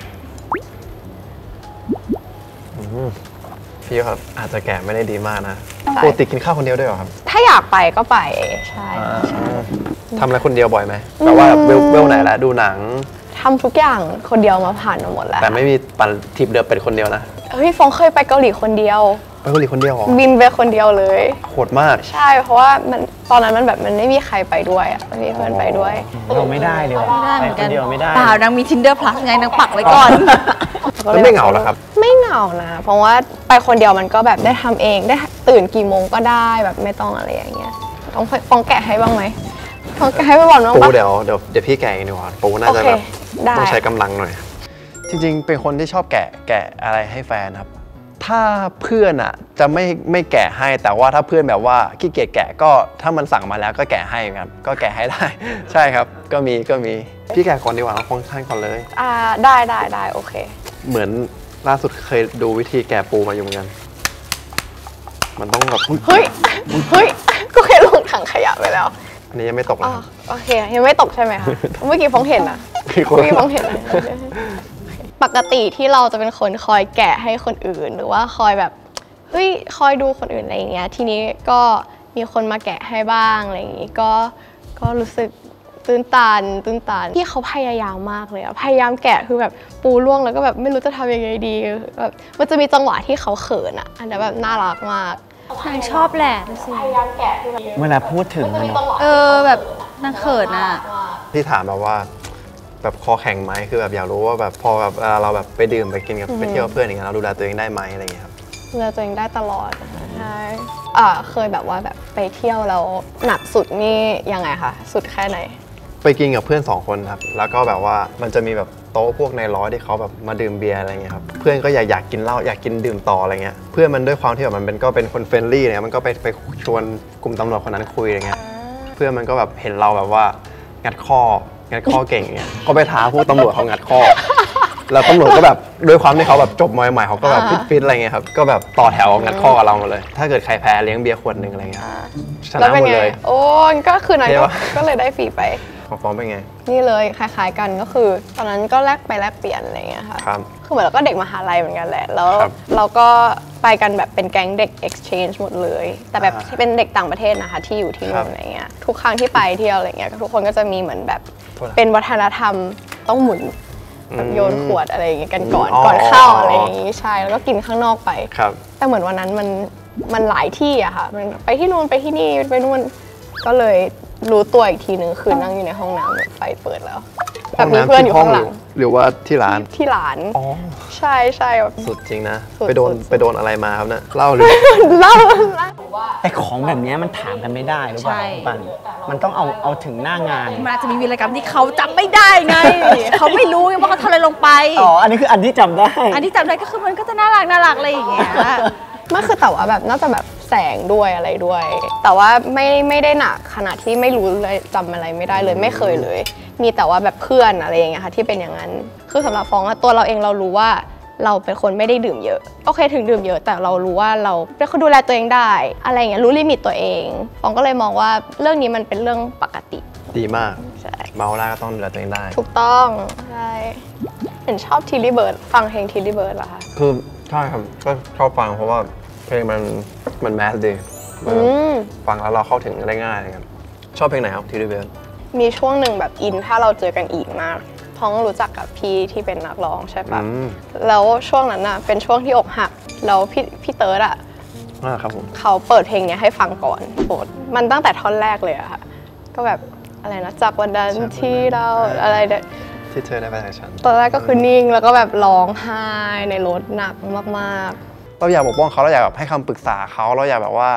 อืมพี่ครับอาจจะแกะไม่ได้ดีมากนะใช่ปกติกินข้าวคนเดียวด้วยเหรอครับถ้าอยากไปก็ไปใช่ใช่ทำอะไรคนเดียวบ่อยไหมแบบว่าแบบเวลเวลไหนแล้วดูหนังทำทุกอย่างคนเดียวมาผ่านมาหมดแล้วแต่ไม่มีปั่นทริปเดือเป็นคนเดียวนะเฮ้ยฟองเคยไปเกาหลีคนเดียวไปเกาหลีคนเดียวเหรอบินไปคนเดียวเลยโหดมากใช่เพราะว่ามันตอนนั้นมันแบบมันไม่มีใครไปด้วยอ่ะไม่มีเพื่อนไปด้วยเราไม่ได้เลยว่ะไม่ได้ไปเหมือนคกัน นเดียวไม่ได้เปล่านางมี tinder plus ไงนางปักไว้ก่อนแล้วไม่เหงาเหรอครับไม่เหงานะ เพราะว่าไปคนเดียวมันก็แบบได้ทำเองได้ตื่นกี่โมงก็ได้แบบไม่ต้องอะไรอย่างเงี้ยต้องฟองแกะให้บ้างไหมฟองแกะให้ไปบอลบ้างปูปะเดี๋ยวเดี๋ยวเดี๋ยวพี่แกะเองดีกว่าปูน่าจะโอเคแบบได้ต้องใช้กำลังหน่อย จริงๆ เป็นคนที่ชอบแกะแกะอะไรให้แฟนครับ ถ้าเพื่อนอ่ะจะไม่ไม่แกะให้แต่ว่าถ้าเพื่อนแบบว่าขี้เกียจแกะก็ถ้ามันสั่งมาแล้วก็แกะให้ครับก็แกะให้ได้ ใช่ครับ ก็มีก็มีพี่แกะก่อนดีกว่าฟองท่านก่อนเลยอ่าได้ได้ได้โอเคเหมือนล่าสุดเคยดูวิธีแกะปูมาอยู่เหมือนกัน มันต้องแบบเฮ้ยเฮ้ยก็เคยลงถังขยะไปแล้วอันนี้ยังไม่ตกอ๋นะอครับโอเคยังไม่ตกใช่ไหมคะเมื่อกี้ฟองเห็นอะเมื่อกี้ฟองเห็นอะปกติที่เราจะเป็นคนคอยแกะให้คนอื่นหรือว่าคอยแบบเฮ้ยคอยดูคนอื่นอะไรอย่างเงี้ยทีนี้ก็มีคนมาแกะให้บ้างอะไรอย่างงี้ก็ก็รู้สึกตื้นตันตื้นตันที่เขาพยายามมากเลยอะพยายามแกะคือแบบปูร่วงแล้วก็แบบไม่รู้จะทำยังไงดีแบบมันจะมีจังหวะที่เขาเขินอะอันนั้นแบบน่ารักมากนางชอบแหละดูสิพยายามแกะคือแบบเวลาพูดถึงมันเออแบบนางเขินอ่ะที่ถามแบบว่าแบบคอแข็งไหมคือแบบอยากรู้ว่าแบบพอแบบเวลาเราแบบไปดื่มไปกินกับไปเที่ยวกับเพื่อนอย่างเงี้ยเราดูแลตัวเองได้ไหมอะไรอย่างเงี้ยครับดูแลตัวเองได้ตลอดนะคะใช่อ่าเคยแบบว่าแบบไปเที่ยวแล้วหนักสุดนี่ยังไงคะสุดแค่ไหนไปกินกับเพื่อนสองคนครับแล้วก็แบบว่ามันจะมีแบบโต๊ะพวกในร้อยที่เขาแบบมาดื่มเบียร์อะไรเงี้ยครับเพื่อนก็อยากอยากกินเหล้าอยากกินดื่มต่ออะไรเงี้ยเพื่อนมันด้วยความที่แบบมันเป็นก็เป็นคนเฟรนลี่เนี่ยมันก็ไปไปชวนกลุ่มตำรวจคนนั้นคุยอะไรเงี้ยเพื่อนมันก็แบบเห็นเราแบบว่างัดข้องัดข้อเก่งเงี้ยก็ไปท้าพวกตำรวจเขางัดข้อ แล้วตำรวจก็แบบด้วยความที่เขาแบบจบมวยใหม่เขาก็แบบอ่าฟิตๆอะไรเงี้ยครับก็แบบต่อแถวงัดข้อกับเราหมดเลย ถ้าเกิดใครแพ้เลี้ยงเบียร์ขวดหนึ่งอะไรเงี้ยชแล้วนะเป็นหมดไงเลยโอ้ก็คือนั้นเท่ก็ปะก็เลยได้ฟรีไปของฟ้องเป็นไงนี่เลยคล้ายๆกันก็คือ ตอนนั้นก็แลกไปแลกเปลี่ยนอะไรอย่างเงี้ยค่ะครับคือเหมือนเราก็เด็กมหาลัยเหมือนกันแหละแล้วครับเราก็ไปกันแบบเป็นแก๊งเด็ก exchange หมดเลย แต่แบบอ่าที่เป็นเด็กต่างประเทศนะคะที่อยู่ที่ครันู่บนอะไรเงี้ยทุกครั้งที่ไปเที่ยวอะไรเงี้ยทุกคนก็จะมีเหมือนแบบโทษนะเป็นวัฒนธรรมต้องหมุนอืมแบบโยนขวดอะไรอย่างเงี้ยกันก่อนอ๋อก่อนเข้าอะไรอย่างงี้ใช่แล้วก็กินข้างนอกไปครับแต่เหมือนวันนั้นมันมันหลายที่อะค่ะมันไปที่นู่นไปที่นี่ไปนู่นก็เลยรู้ตัวอีกทีหนึ่งคือนั่งอยู่ในห้องน้ำแบบไฟเปิดแล้วแบบมีเพื่อนอยู่ข้างหลังหรือว่าที่ร้านที่ร้านอ๋อใช่ใช่แบบสุดจริงนะสุดไปโดนสุดไปโดนอะไรมาครับเนี่ยเล่าหรือเล่าแต่ของแบบเนี้ยมันถามกันไม่ได้หรือเปล่าใช่ปันมันต้องเอาเอาถึงหน้างานมันอาจจะมีวีรกรรมที่เขาจำไม่ได้ไง เขาไม่รู้ไงว่าเขาทำอะไรลงไปอ๋อ อันนี้คืออันที่จำได้อันที่จำได้ก็คือมันก็จะน่ารักน่ารักอะไรอย่างเงี้ยไม่คือแต่ว่าแบบน่าจะแบบแสงด้วยอะไรด้วย แต่ว่าไม่ไม่ได้หนักขนาดที่ไม่รู้เลยจำอะไรไม่ได้เลยไม่เคยเลย มีแต่ว่าแบบเพื่อนอะไรอย่างเงี้ยค่ะที่เป็นอย่างนั้นคือสำหรับฟองอะตัวเราเองเรารู้ว่าเราเป็นคนไม่ได้ดื่มเยอะโอเคถึงดื่มเยอะแต่เรารู้ว่าเราเป็นคนดูแลตัวเองได้อะไรอย่างเงี้ยรู้ลิมิตตัวเองฟองก็เลยมองว่าเรื่องนี้มันเป็นเรื่องปกติดีมากใช่เมาได้ก็ต้องดูแลตัวเองได้ถูกต้องใช่เห็นชอบทีลี่เบิร์ดฟังเพลงทีลี่เบิร์ดเหรอคะคือใช่ครับก็ชอบฟังเพราะว่าเพลงมันมันแมสดีอืมฟังแล้วเราเข้าถึงได้ง่ายนะครับชอบเพลงไหนครับทีดีเบลมีช่วงหนึ่งแบบอินถ้าเราเจอกันอีกมากท้องรู้จักกับพี่ที่เป็นนักร้องใช่ปะแล้วช่วงนั้นน่ะเป็นช่วงที่อกหักแล้วพี่พี่เติร์ดอ่ะอ่าครับผมเขาเปิดเพลงเนี้ยให้ฟังก่อนโหมันตั้งแต่ท่อนแรกเลยอะค่ะก็แบบอะไรนะจากวันนั้นที่เราอะไรเนี่ยที่เธอได้ไปจากฉันตอนแรกก็คือนิ่งแล้วก็แบบร้องไห้ในรถหนักมากเราอยากปกป้องเขาเราอยากแบบให้คำปรึกษาเขาเราอยากแบบว่า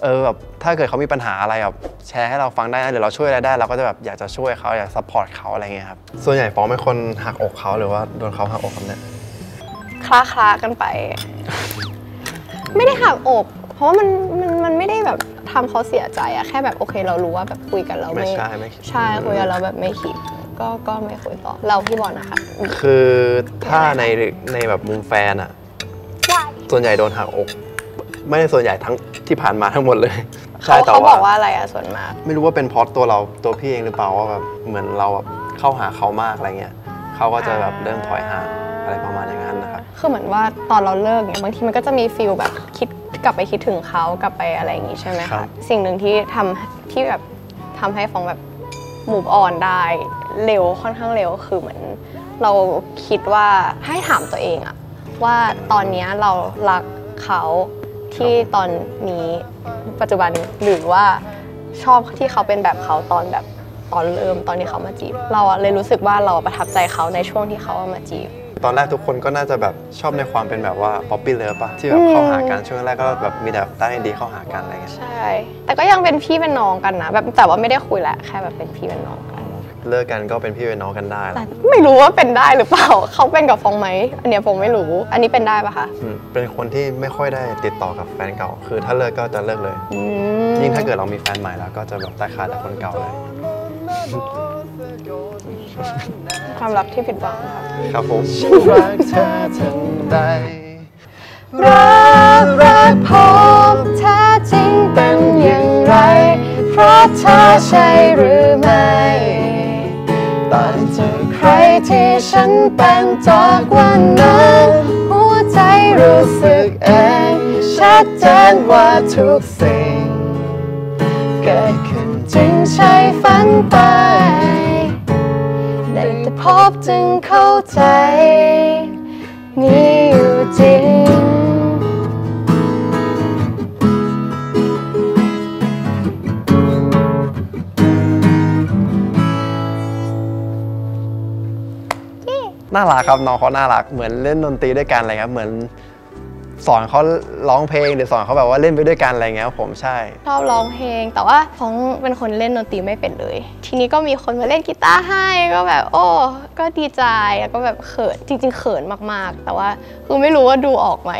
เออแบบถ้าเกิดเขามีปัญหาอะไรแบบแชร์ให้เราฟังได้นะหรือเราช่วยอะไรได้เราก็จะแบบอยากจะช่วยเขาอยากซัพพอร์ตเขาอะไรเงี้ยครับส่วนใหญ่ฟ้องเป็นคนหักอกเขาหรือว่าโดนเขาหักอกครับเนี่ยคลาคลากันไป ไม่ได้หักอก เพราะว่ามันมันมันไม่ได้แบบทำเขาเสียใจอะแค่แบบโอเคเรารู้ว่าแบบคุยกันเราไม่ใช่ไม่ใช่คุยกันเราแบบไม่คิดก็ก็ไม่คุยต่อเราพี่บอลนะคะคือถ้าในในแบบมุมแฟนอะส่วนใหญ่โดนหักอก ไม่ได้ส่วนใหญ่ทั้งที่ผ่านมาทั้งหมดเลยเขาเขาบอกว่าอะไรอะส่วนมากไม่รู้ว่าเป็นเพราะตัวเราตัวพี่เองหรือเปล่าว่าแบบเหมือนเราแบบเข้าหาเขามากอะไรเงี้ยเขาก็จะแบบเริ่มถอยห่างอะไรประมาณอย่างนั้นนะครับคือเหมือนว่าตอนเราเลิกเนี่ยบางทีมันก็จะมีฟีลแบบคิดกลับไปคิดถึงเขากลับไปอะไรอย่างงี้ใช่ไหมคะสิ่งหนึ่งที่ทำที่แบบทำให้ฟองแบบมูฟออนได้เร็วค่อนข้างเร็วคือเหมือนเราคิดว่าให้ถามตัวเองอะว่าตอนนี้เรารักเขาที่ตอนนี้ปัจจุบันหรือว่าชอบที่เขาเป็นแบบเขาตอนแบบตอนเริ่มตอนที่เขามาจีบเราอะเลยรู้สึกว่าเราประทับใจเขาในช่วงที่เขามาจีบตอนแรกทุกคนก็น่าจะแบบชอบในความเป็นแบบว่าป๊อปปี้เลิฟป่ะที่แบบเข้าหากันช่วงแรกก็แบบมีแบบได้ดีเข้าหากันอะไรเงี้ยใช่แต่ก็ยังเป็นพี่เป็นน้องกันนะแบบแต่ว่าไม่ได้คุยแหละแค่แบบเป็นพี่เป็นน้องกันเลิกกันก็เป็นพี่เป็นน้องกันได้แต่ไม่รู้ว่าเป็นได้หรือเปล่าเขาเป็นกับฟองไหมอันเนี้ยฟองไม่รู้อันนี้เป็นได้ปะคะเป็นคนที่ไม่ค่อยได้ติดต่อกับแฟนเก่าคือถ้าเลิกก็จะเลิกเลยยิ่งถ้าเกิดเรามีแฟนใหม่แล้วก็จะแบบตัดขาดจากคนเก่าเลยความรักที่ผิดหวังค่ะครับผมรักเธอทันใดรักรักพบแท้จริงเป็นอย่างไรเพราะเธอใช่หรือไม่ต่างจากใครที่ฉันเป็นจากวันนั้นหัวใจรู้สึกเองชัดเจนว่าทุกสิ่งเกิดขึ้นจริงใช่ฝันไปได้แต่พบจึงเข้าใจมีอยู่จริงน่ารักครับน้องเขาน่ารักเหมือนเล่นดนตรีด้วยกันอะไรครับเหมือนสอนเขาร้องเพลงหรือสอนเขาแบบว่าเล่นไปด้วยกันอะไรเงี้ยผมใช่ชอบร้องเพลงแต่ว่าฟองเป็นคนเล่นดนตรีไม่เป็นเลยทีนี้ก็มีคนมาเล่นกีตาร์ให้ก็แบบโอ้ก็ดีใจแล้วก็แบบเขินจริงๆเขินมากๆแต่ว่าคือไม่รู้ว่าดูออกไหม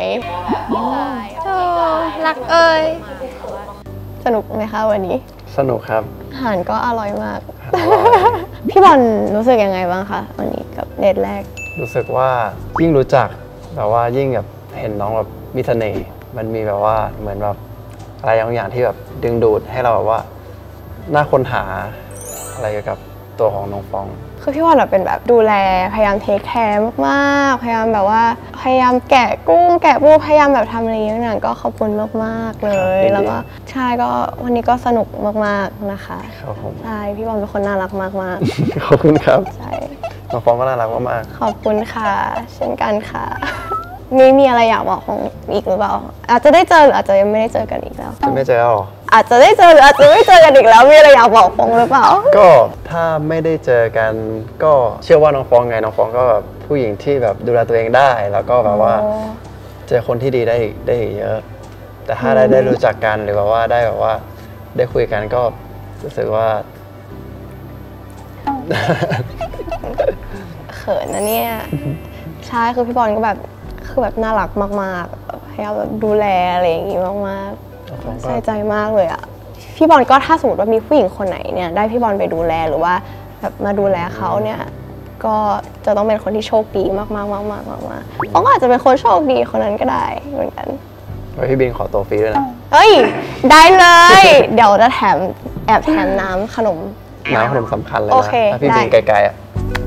รักเอ้ยสนุกไหมคะวันนี้สนุกครับอาหารก็อร่อยมากพี่บอลรู้สึกยังไงบ้างคะวันนี้กับเดทแรกรู้สึกว่ายิ่งรู้จักแบบว่ายิ่งแบบเห็นน้องแบบมีเสน่ห์มันมีแบบว่าเหมือนแบบอะไรบางอย่างที่แบบดึงดูดให้เราแบบว่าน่าค้นหาอะไรเกี่ยวกับตัวของน้องฟองคือพี่บอลเป็นแบบดูแลพยายามเทคแคร์มากๆพยายามแบบว่าพยายามแกะกุ้งแกะปูพยายามแบบทำอะไรอย่างเงี้ยก็ขอบคุณมากๆเลยแล้วก็ใช่ก็วันนี้ก็สนุกมากๆนะคะครับผมใช่พี่บอลเป็นคนน่ารักมากๆขอบคุณครับใช่น้องฟองก็น่ารักมากๆขอบคุณค่ะเช่นกันค่ะมีมีอะไรอยากบอกของอีกหรือเปล่าอาจจะได้เจอหรืออาจจะยังไม่ได้เจอกันอีกแล้วจะไม่เจอหรออาจจะได้เจอหรืออาจจะไม่เจอกันอีกแล้วมีอะไรอยากบอกฟองหรือเปล่าก็ถ้าไม่ได้เจอกันก็เชื่อว่าน้องฟองไงน้องฟองก็แบบผู้หญิงที่แบบดูแลตัวเองได้แล้วก็แบบว่าเจอคนที่ดีได้ได้เยอะแต่ถ้าได้ได้รู้จักกันหรือแบบว่าได้แบบว่าได้คุยกันก็รู้สึกว่าเขินนะเนี่ยใช่คือพี่บอลก็แบบคือแบบน่ารักมากๆพยายามแบบดูแลอะไรอย่างงี้มากๆใส่ใจมากเลยอ่ะพี่บอลก็ถ้าสมมติว่ามีผู้หญิงคนไหนเนี่ยได้พี่บอลไปดูแลหรือว่าแบบมาดูแลเขาเนี่ยก็จะต้องเป็นคนที่โชคดีมากๆมากๆมากๆมากๆเขาก็อาจจะเป็นคนโชคดีคนนั้นก็ได้เหมือนกันพี่บินขอตัวฟรีด้วยนะเฮ้ยได้เลยเดี๋ยวจะแถมแอบแถมน้ำขนมน้ำขนมสำคัญเลยนะถ้าพี่บินไกลๆอ่ะ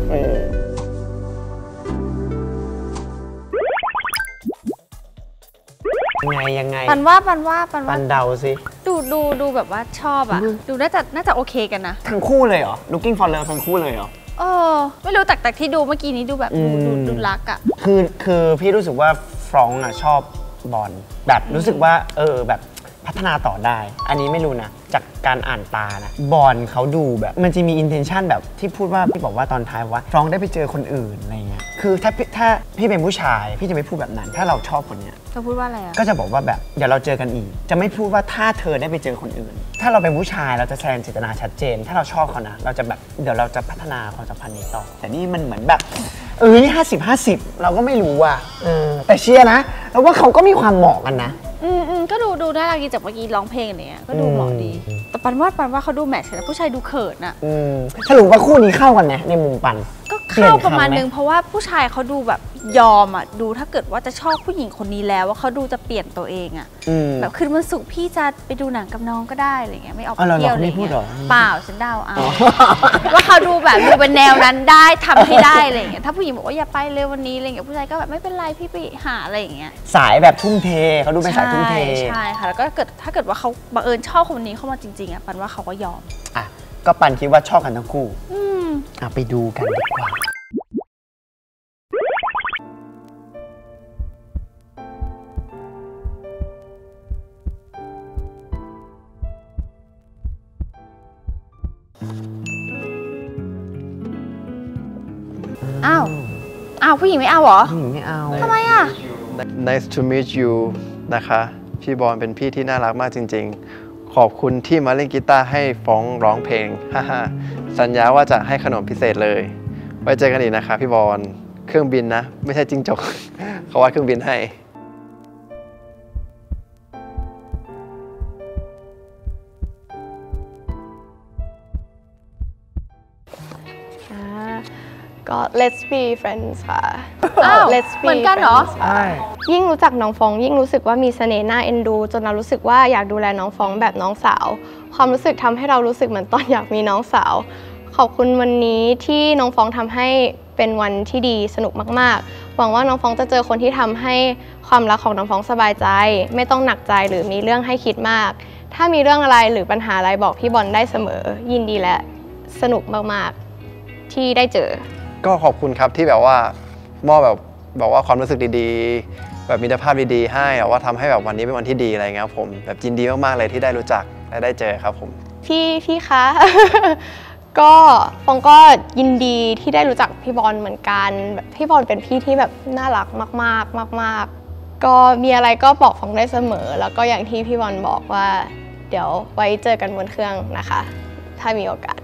ยังไงยังไงปันว่าปันว่าปันว่าปันเดาสิดูดูดูแบบว่าชอบอ่ะดูน่าจะน่าจะโอเคกันนะทั้งคู่เลยเหรอ Looking for Love ทั้งคู่เลยเหรอเออไม่รู้แต่แต่ที่ดูเมื่อกี้นี้ดูแบบดูดูดูรักอ่ะคือคือพี่รู้สึกว่าฟรองก์อ่ะชอบบอลแบบรู้สึกว่าเออแบบพัฒนาต่อได้อันนี้ไม่รู้นะจากการอ่านตานะบอลเขาดูแบบมันจะมี intention แบบที่พูดว่าพี่บอกว่าตอนท้ายว่าฟรองก์ได้ไปเจอคนอื่นอะไรเงี้ยคือถ้าพี่ถ้าพี่เป็นผู้ชายพี่จะไม่พูดแบบนั้น ถ้าเราชอบคนเนี้ยจะพูดว่าอะไรอ่ะก็จะบอกว่าแบบเดี๋ยวเราเจอกันอีก จะไม่พูดว่าถ้าเธอได้ไปเจอคนอื่น ถ้าเราเป็นผู้ชายเราจะแสดงเจตนาชัดเจน ถ้าเราชอบเขานะเราจะแบบเดี๋ยวเราจะพัฒนาความสัมพันธ์นี้ต่อ แต่นี่มันเหมือนแบบเอ้ยห้าสิบห้าสิบเราก็ไม่รู้อ่ะเออแต่เชียร์นะแล้วว่าเขาก็มีความเหมาะกันนะอืมอืมก็ดูดูน่ารักดีจากเมื่อกี้ร้องเพลงเนี้ยก็ดูเหมาะดี แต่ปันว่าปันว่าเขาดูแมทช์กันนะผู้ชายดูเขินอะอืมสรุปว่าคู่นี้เข้ากันไหมในมุมปันก็เข้าประมาณเปลี่นึยนงคำไหมเพราะว่าผู้ชายเขาดูแบบยอมอะดูถ้าเกิดว่าจะชอบผู้หญิงคนนี้แล้วว่าเขาดูจะเปลี่ยนตัวเองอะอืมแบบคืนวันศุกร์พี่จะไปดูหนังกับน้องก็ได้อะไรเงี้ยไม่ออกไปอ๋อเหรอเที่ยวอะไรไม่พูดเงี้ยเหรอเปล่าฉันเดาเอาว่าเขาดูแบบดูเป็นแนวนั้นได้ทำให้ได้อะไรเงี้ยถ้าผู้หญิงบอกว่าอย่าไปเลยวันนี้อะไรเงี้ยผู้ชายก็แบบไม่เป็นไรพี่ไปหาอะไรอย่างเงี้ยสายแบบทุ่มเทเขาดูเป็นสายทุ่มเทใช่ใช่ค่ะแล้วก็เกิดถ้าเกิดว่าเขาบังเอิญชอบคนนี้เข้ามาจริงๆอ่ะปันว่าเขาก็ยอมอ่ะก็ปันคิดว่าชอบกันทั้งคู่อืมอ่ะไปดูกันดีกว่าอ้าวอ้าวผู้หญิงไม่เอาเหรอผู้หญิงไม่เอาทำไมอ่ะ Nice to meet you นะคะ พี่บอลเป็นพี่ที่น่ารักมากจริงๆ ขอบคุณที่มาเล่นกีตาร์ให้ฟ้องร้องเพลง ฮ่าฮ่าสัญญาว่าจะให้ขนมพิเศษเลย ไว้เจอกันอีกนะคะพี่บอล เครื่องบินนะ ไม่ใช่จิ้งจก เขาว่าเครื่องบินให้อ่าก็ let's be friends ค่ะอ้าว let's be เหมือนกันเหรอ friends ค่ะยิ่งรู้จักน้องฟองยิ่งรู้สึกว่ามีเสน่ห์น่าเอ็นดู จนเรารู้สึกว่าอยากดูแลน้องฟองแบบน้องสาว ความรู้สึกทำให้เรารู้สึกเหมือนตอนอยากมีน้องสาว ขอบคุณวันนี้ที่น้องฟองทำให้เป็นวันที่ดีสนุกมากๆ หวังว่าน้องฟองจะเจอคนที่ทำให้ความรักของน้องฟองสบายใจ ไม่ต้องหนักใจหรือมีเรื่องให้คิดมาก ถ้ามีเรื่องอะไรหรือปัญหาอะไรบอกพี่บอลได้เสมอ ยินดีและสนุกมากๆที่ได้เจอก็ขอบคุณครับที่แบบว่ามอบแบบแบบว่าความรู้สึกดีๆ แบบมิตรภาพดีๆ ให้แบบว่าทำให้แบบวันนี้เป็นวันที่ดีอะไรเงี้ยครับผมแบบยินดีมากๆเลยที่ได้รู้จักและได้เจอครับผมพี่พี่คะ ก็ฟองก็ยินดีที่ได้รู้จักพี่บอลเหมือนกันแบบพี่บอลเป็นพี่ที่แบบน่ารักมากๆมากๆก็มีอะไรก็บอกฟองได้เสมอ แล้วก็อย่างที่พี่บอลบอกว่า เดี๋ยวไว้เจอกันบนเครื่องนะคะ ถ้ามีโอกาส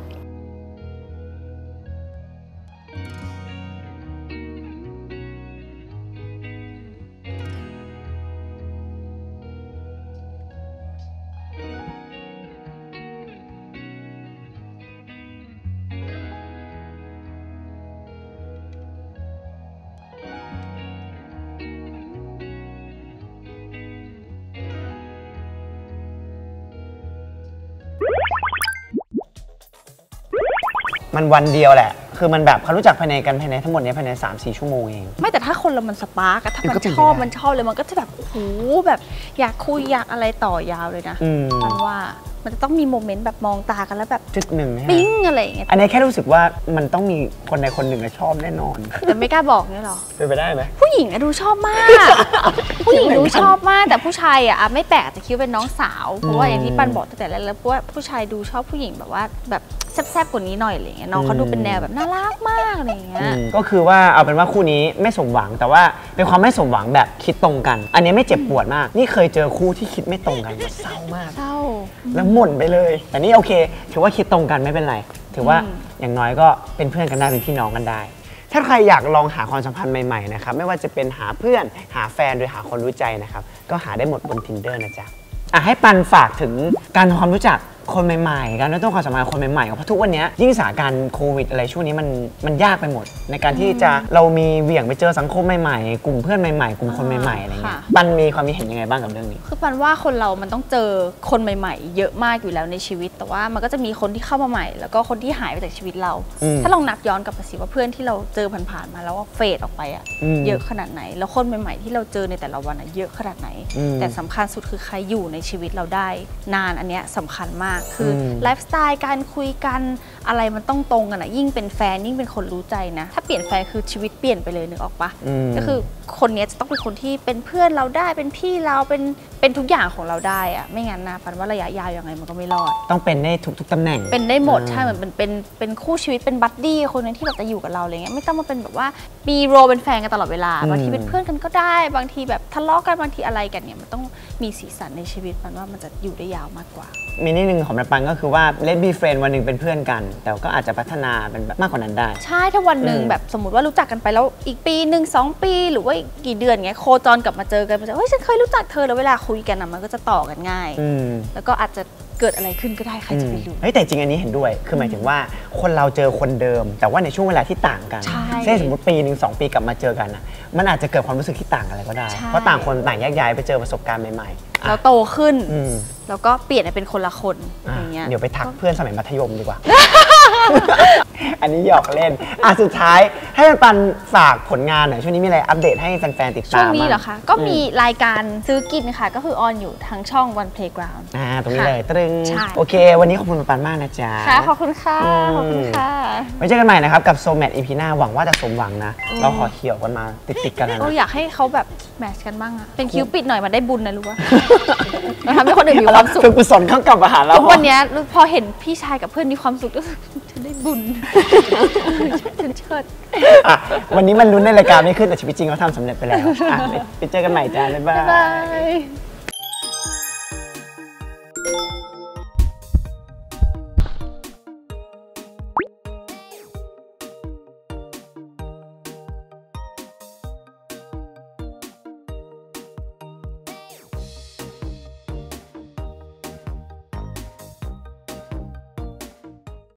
มันวันเดียวแหละ คือมันแบบเขารู้จักภายในกันภายในทั้งหมดเนี้ยภายใน สามถึงสี่ ชั่วโมงเองไม่แต่ถ้าคนเรามันสปาร์กอะถ้ามันก็เป็นชอบไปได้มันชอบเลยมันก็จะแบบโอ้โหแบบอยากคุยอยากอะไรต่อยาวเลยนะอืมมันว่ามันจะต้องมีโมเมนต์แบบมองตากันแล้วแบบจุดหนึ่งใช่ไหมปิ๊งอะไรอย่างเงี้ยอันนี้แค่รู้สึกว่ามันต้องมีคนใดคนหนึ่งอะชอบแน่นอนแต่ไม่กล้าบอกเนี่ยหรอเป็นไปได้ไหมผู้หญิงอะดูชอบมาก ผู้หญิงดูชอบมากแต่ผู้ชายอะอะไม่แปลกอาจจะคิดว่าเป็นน้องสาวเพราะว่าอย่างที่ปันบอกตั้งแต่แรกแล้วเพราะว่าผู้ชายดูชอบผู้หญิงแบบว่าแบบแซ่บๆกว่านี้หน่อยอะไรเงี้ยน้องเขาดูเป็นแนวแบบน่ารักมากอะไรเงี้ยอืมก็คือว่าเอาเป็นว่าคู่นี้ไม่สมหวังแต่ว่าเป็นความไม่สมหวังแบบคิดตรงกัน อันนี้ไม่เจ็บปวดมาก นี่เคยเจอคู่ที่คิดไม่ตรงกันเศร้ามากเศร้าแล้วหม่นไปเลย แต่นี่โอเค ถือว่าคิดตรงกันไม่เป็นไร ถือว่าอืมอย่างน้อยก็เป็นเพื่อนกันได้เป็นพี่น้องกันได้ ถ้าใครอยากลองหาความสัมพันธ์ใหม่ๆนะครับไม่ว่าจะเป็นหาเพื่อนหาแฟนหรือหาคนรู้ใจนะครับก็หาได้หมดบน Tinder นะจ๊ะอ่ะให้ปันฝากถึงการทำความรู้จักคนใหม่ๆการเริ่มต้นความสัมพันธ์กับคนใหม่ๆเพราะทุกวันนี้ยิ่งสถานการณ์โควิดอะไรช่วงนี้มันมันยากไปหมด ในการที่จะเรามีเหวี่ยงไปเจอสังคมใหม่ๆ กลุ่มเพื่อนใหม่ๆกลุ่มคนใหม่ๆอะไรเงี้ยค่ะปันมีความคิดเห็นยังไงบ้างกับเรื่องนี้คือปันว่าคนเรามันต้องเจอคนใหม่ๆ เยอะมากอยู่แล้วในชีวิต แต่ว่ามันก็จะมีคนที่เข้ามาใหม่ แล้วก็คนที่หายไปจากชีวิตเราอืมถ้าลองนับย้อนกลับไปสิว่าเพื่อนที่เราเจอผ่านๆมาแล้วว่าเฟดออกไปอะอืมเยอะขนาดไหน แล้วคนใหม่ๆที่เราเจอในแต่ละวันอะเยอะขนาดไหนอืมแต่สำคัญสุดคือใครอยู่ในชีวิตเราได้นานอันเนี้ยสำคัญมากากคืออมไลฟ์สไตล์การคุยกันอะไรมันต้องตรงกันอะยิ่งเป็นแฟนยิ่งเป็นคนรู้ใจนะถ้าเปลี่ยนแฟนคือชีวิตเปลี่ยนไปเลยนึกออกปะอืมก็คือคนเนี้ยจะต้องเป็นคนที่เป็นเพื่อนเราได้เป็นพี่เราเป็นเป็นทุกอย่างของเราได้อะไม่งั้นนะปันว่าระยะยาวยังไงมันก็ไม่รอดต้องเป็นได้ทุกๆตำแหน่งเป็นได้หมดอ่าใช่เหมือนเป็นเป็นเป็นคู่ชีวิตเป็นบัดดี้คนนึงที่แบบจะอยู่กับเราอะไรเงี้ยไม่ต้องมาเป็นแบบว่ามีโรเป็นแฟนกันตลอดเวลาอืมบางทีเป็นเพื่อนกันก็ได้ บางทีแบบทะเลาะกันบางทีอะไรกันเนี่ยมันต้องมีสีสันในชีวิตมันว่ามันจะอยู่ได้ยาวมากกว่ามีนิดนึงของแม่ปังก็คือว่าเลดบีเฟรนวันหนึ่งเป็นเพื่อนกัน แต่ก็อาจจะพัฒนาเป็นแบบมากกว่านั้นได้ใช่ถ้าวันหนึ่งอืมแบบสมมติว่ารู้จักกันไปแล้วอีกปีหนึ่งสองปีหรือว่าอีกกี่เดือนเงี้ยโคจรกลับมาเจอกันมันจะเฮ้ยฉันเคยรู้จักเธอแล้วเวลาคุยกันอะมันก็จะต่อกันง่ายอืมแล้วก็อาจจะเกิดอะไรขึ้นก็ได้ใครจะไปรู้เฮ้ยแต่จริงอันนี้เห็นด้วย คือหมายถึงว่าคนเราเจอคนเดิม แต่ว่าในช่วงเวลาที่ต่างกันใช่เช่นสมมติปีหนึ่งสองปีกลับมาเจอกันอ่ะ มันอาจจะเกิดความรู้สึกที่ต่างกันอะไรก็ได้ใช่เพราะต่างคนต่างแยกย้ายไปเจอประสบการณ์ใหม่ๆอ่ะเราโตขึ้นอืมแล้วก็เปลี่ยนเป็นคนละคนอ่ะอย่างเงี้ยเดี๋ยวไปทักเพื่อนสมัยมัธยมดีกว่า อันนี้หยอกเล่น อ่ะสุดท้ายให้ปันฝากผลงานหน่อยช่วงนี้มีอะไรอัปเดตให้แฟนๆติดตามช่วงนี้บ้าเหรอคะ ก็มีรายการซื้อกินค่ะ ก็คือออนอยู่ทางช่อง One Playground อ่าตรงนี้เลยตรึงใช่โอเค วันนี้ขอบคุณปันมากนะจ๊ะค่ะ ขอบคุณค่ะอืมขอบคุณค่ะไว้เจอกันใหม่นะครับ กับโซแมทอีพีหน้าหวังว่าจะสมหวังนะ เราขอเขี่ยวกันมาติดๆกันแล้วก็นะอยากให้เขาแบบแมทช์กันบ้างอะเป็นคิวปิดหน่อยมันได้บุญนะรู้ปะ มันทำให้คนอื่นมีความสุขคือกุศลเข้ากลับมาหาเราทุกวันเนี้ยพอเห็นพี่ชายกับเพื่อนมีความสุขก็รู้สึกฉันได้บุญ ฉันเชิดอ่ะวันนี้มันลุ้นในรายการไม่ขึ้นแต่ชีวิตจริงเขาทำสำเร็จไปแล้วอ่ะไปไปเจอกันใหม่จ้าบ๊ายบาบ๊าย ยบาย